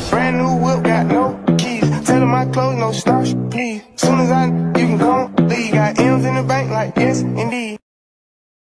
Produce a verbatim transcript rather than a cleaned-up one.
Brand new whip, got no keys. Tell my clothes, no starch, please. Soon as I, you can come, leave. Got M's in the bank, like yes, indeed.